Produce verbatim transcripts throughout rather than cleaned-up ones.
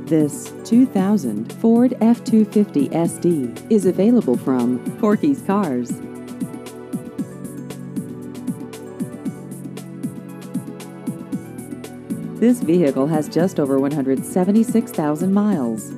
This two thousand Ford F two fifty S D is available from Corky's Cars. This vehicle has just over one hundred seventy-six thousand miles.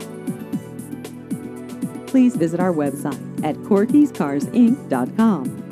Please visit our website at corkys cars inc dot com.